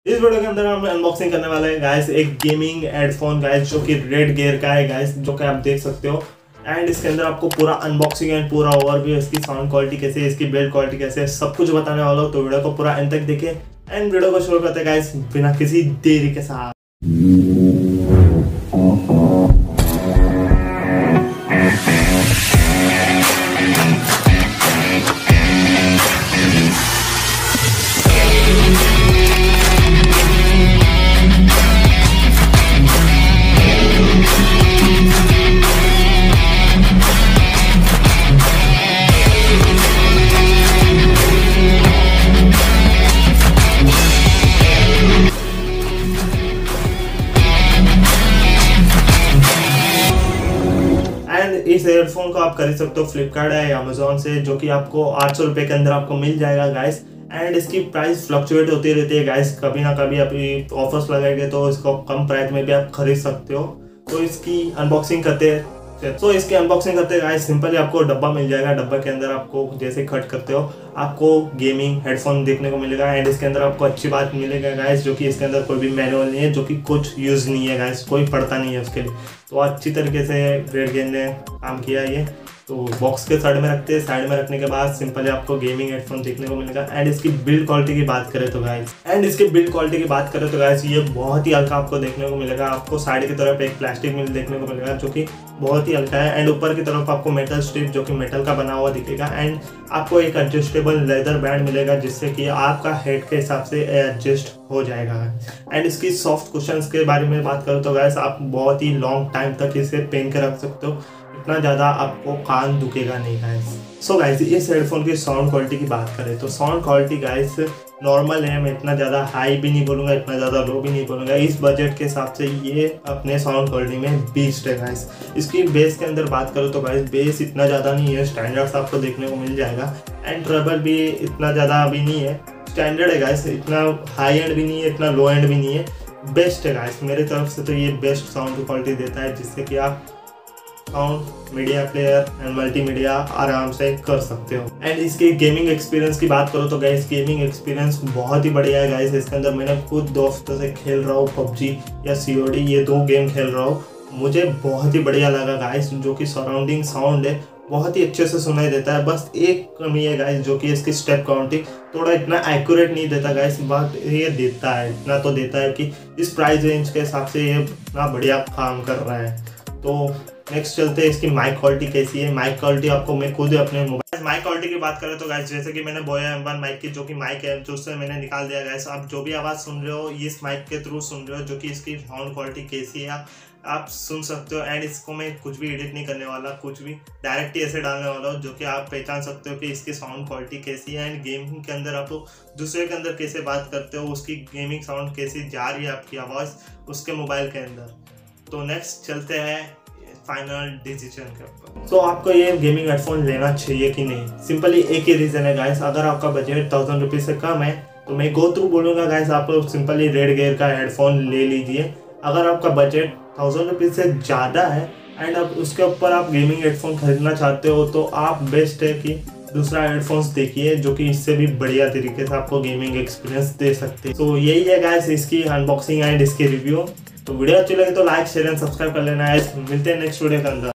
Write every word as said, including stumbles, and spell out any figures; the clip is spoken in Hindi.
इस वीडियो के अंदर हम अनबॉक्सिंग करने वाले हैं गाइस एक गेमिंग हेडफोन गाइस जो कि रेड गियर का है गाइस, जो कि आप देख सकते हो। एंड इसके अंदर आपको पूरा अनबॉक्सिंग एंड पूरा ओवरव्यू, इसकी साउंड क्वालिटी कैसे है, इसकी बिल्ड क्वालिटी कैसे है, सब कुछ बताने वाला हूँ। तो वीडियो को पूरा एंड तक देखें एंड वीडियो को शुरू करते हैं गाइस बिना किसी देरी के साथ। इस एयरफोन को आप खरीद सकते हो फ्लिपकार्ट या अमेजोन से, जो कि आपको आठ सौ रुपये के अंदर आपको मिल जाएगा गाइस। एंड इसकी प्राइस फ्लक्चुएट होती रहती है गाइस, कभी ना कभी अभी ऑफर्स लगाएंगे तो इसको कम प्राइस में भी आप खरीद सकते हो। तो इसकी अनबॉक्सिंग करते हैं। तो इसकी अनबॉक्सिंग करते हैं गाइस, सिंपली आपको डब्बा मिल जाएगा। डब्बा के अंदर आपको जैसे कट करते हो आपको गेमिंग हेडफोन देखने को मिलेगा। एंड इसके अंदर आपको अच्छी बात मिलेगा गाइस, जो कि इसके अंदर कोई भी मैनुअल नहीं है, जो कि कुछ यूज़ नहीं है गाइस, कोई पढ़ता नहीं है उसके लिए। तो अच्छी तरीके से रेड गेंद ने काम किया ये। तो बॉक्स के साइड में रखते हैं, साइड में रखने के बाद सिंपली आपको गेमिंग हेडफोन देखने को मिलेगा। एंड इसकी बिल्ड क्वालिटी की बात करें तो गाइस एंड इसकी बिल्ड क्वालिटी की बात करें तो गाइस ये बहुत ही हल्का आपको देखने को मिलेगा। आपको साइड की तरफ एक प्लास्टिक मिल देखने को मिलेगा जो कि बहुत ही हल्का है। एंड ऊपर की तरफ आपको मेटल स्ट्रिप जो कि मेटल का बना हुआ दिखेगा। एंड आपको एक एडजस्टेबल लेदर बैंड मिलेगा जिससे कि आपका हेड के हिसाब से एडजस्ट हो जाएगा। एंड इसकी सॉफ्ट कुशंस के बारे में बात करो तो गाइस आप बहुत ही लॉन्ग टाइम तक इसे पहन के रख सकते हो, इतना ज़्यादा आपको कान दुखेगा नहीं गाइस। सो गाइस इस हेडफोन की साउंड क्वालिटी की बात करें तो साउंड क्वालिटी गाइस नॉर्मल है। मैं इतना ज़्यादा हाई भी नहीं बोलूँगा, इतना ज़्यादा लो भी नहीं बोलूँगा। इस बजट के हिसाब से ये अपने साउंड क्वालिटी में बीस्ट है गाइस। इसकी बेस के अंदर बात करो तो गाइस बेस इतना ज़्यादा नहीं है, स्टैंडर्ड्स आपको देखने को मिल जाएगा। एंड ट्रबल भी इतना ज़्यादा अभी नहीं है, स्टैंडर्ड है गाइस, इतना हाई एंड भी नहीं है, इतना लो एंड भी नहीं है, बेस्ट है गाइस। मेरे तरफ से तो ये बेस्ट साउंड क्वालिटी देता है जिससे कि आप sound media player and multimedia आराम से कर सकते हो। एंड इसके गेमिंग एक्सपीरियंस की बात करो तो गाइस गेमिंग एक्सपीरियंस बहुत ही बढ़िया है गाइस। इसके अंदर मैंने खुद दोस्तों से खेल रहा हूँ, पबजी या सीओडी, ये दो गेम खेल रहा हूँ, मुझे बहुत ही बढ़िया लगा गाइस। जो कि सराउंडिंग साउंड है बहुत ही अच्छे से सुनाई देता है। बस एक कमी है गाइस जो कि इसकी स्टेप काउंटिंग थोड़ा इतना एक्यूरेट नहीं देता गाइस, बट ये देता है, इतना तो देता है कि इस प्राइस रेंज के हिसाब से ये इतना बढ़िया काम कर रहा है। तो नेक्स्ट चलते हैं इसकी माइक क्वालिटी कैसी है। माइक क्वालिटी आपको मैं खुद अपने मोबाइल माइक क्वालिटी की बात करें तो गाइस जैसे कि मैंने बोया एम वन माइक की जो कि माइक है जो उससे मैंने निकाल दिया गाइस। आप जो भी आवाज़ सुन रहे हो इस माइक के थ्रू सुन रहे हो, जो कि इसकी साउंड क्वालिटी कैसी है आप सुन सकते हो। एंड इसको मैं कुछ भी एडिट नहीं करने वाला, कुछ भी डायरेक्ट ही ऐसे डालने वाला हूँ जो कि आप पहचान सकते हो कि इसकी साउंड क्वालिटी कैसी है। एंड गेमिंग के अंदर आप दूसरे के अंदर कैसे बात करते हो, उसकी गेमिंग साउंड कैसी जा रही है आपकी आवाज़ उसके मोबाइल के अंदर। तो नेक्स्ट चलते हैं फाइनल डिसीजन के ऊपर। तो आपको ये गेमिंग हेडफोन लेना चाहिए कि नहीं, सिंपली एक ही रीज़न है गाइस। अगर आपका बजट थाउजेंड रुपीज़ से कम है तो मैं गो थ्रू बोलूँगा गाइस आप सिंपली रेड गियर का हेडफोन ले लीजिए। अगर आपका बजट थाउजेंड रुपीज़ से ज़्यादा है एंड अब उसके ऊपर आप गेमिंग हेडफोन खरीदना चाहते हो तो आप बेस्ट है कि दूसरा हेडफोन्स देखिए जो कि इससे भी बढ़िया तरीके से आपको गेमिंग एक्सपीरियंस दे सकते हैं। तो यही है गाइस इसकी अनबॉक्सिंग एंड इसकी रिव्यू। तो वीडियो अच्छी लगे तो लाइक शेयर एंड सब्सक्राइब कर लेना है। मिलते हैं नेक्स्ट वीडियो के अंदर।